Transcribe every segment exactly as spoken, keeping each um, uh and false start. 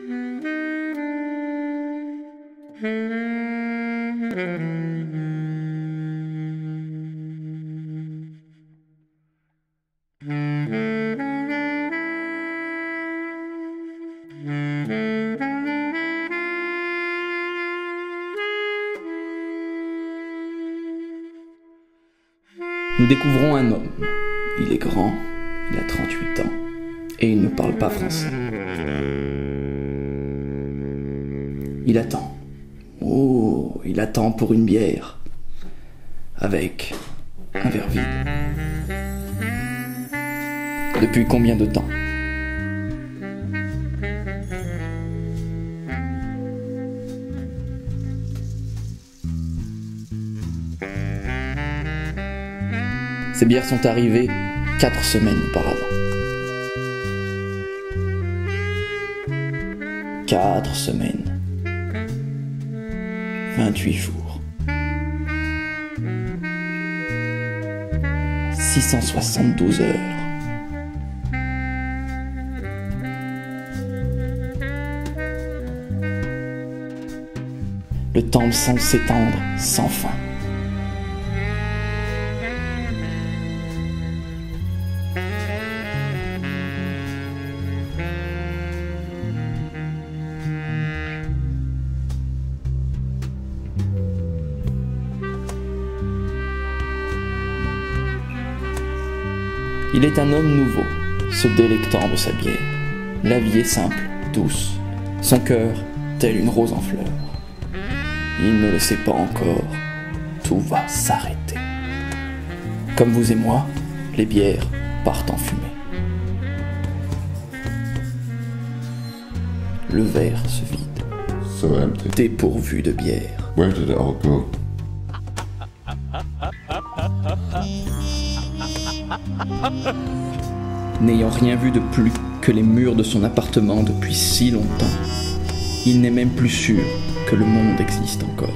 Nous découvrons un homme. Il est grand, il a trente-huit ans, et il ne parle pas français. Il attend. Oh, il attend pour une bière. Avec un verre vide. Depuis combien de temps ? Ces bières sont arrivées quatre semaines auparavant. Quatre semaines. Vingt-huit jours. Six cent soixante-douze heures. Le temps semble s'étendre sans fin. Il est un homme nouveau, se délectant de sa bière. La vie est simple, douce, son cœur tel une rose en fleurs. Il ne le sait pas encore, tout va s'arrêter. Comme vous et moi, les bières partent en fumée. Le verre se vide, So empty. dépourvu de bière. Where did it all go? N'ayant rien vu de plus que les murs de son appartement depuis si longtemps, il n'est même plus sûr que le monde existe encore.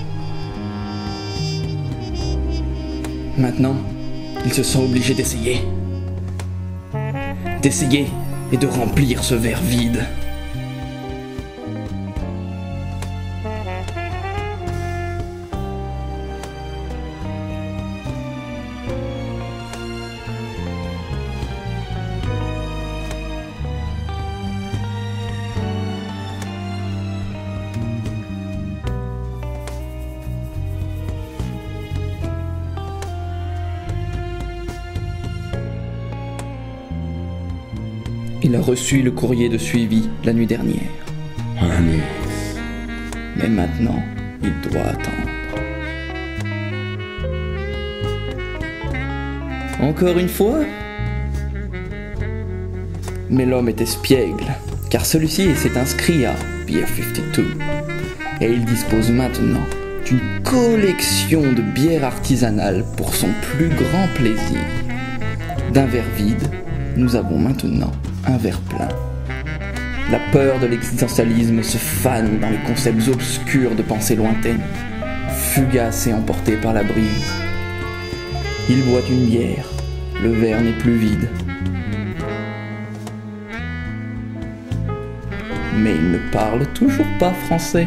Maintenant, il se sent obligé d'essayer. D'essayer et de remplir ce verre vide. Il a reçu le courrier de suivi la nuit dernière. Honey. Mais maintenant, il doit attendre. Encore une fois ? Mais l'homme est espiègle, car celui-ci s'est inscrit à Beer cinquante-deux. Et il dispose maintenant d'une collection de bières artisanales pour son plus grand plaisir. D'un verre vide, nous avons maintenant un verre plein. La peur de l'existentialisme se fane dans les concepts obscurs de pensées lointaines, fugaces et emportées par la brise. Il boit une bière, le verre n'est plus vide. Mais il ne parle toujours pas français.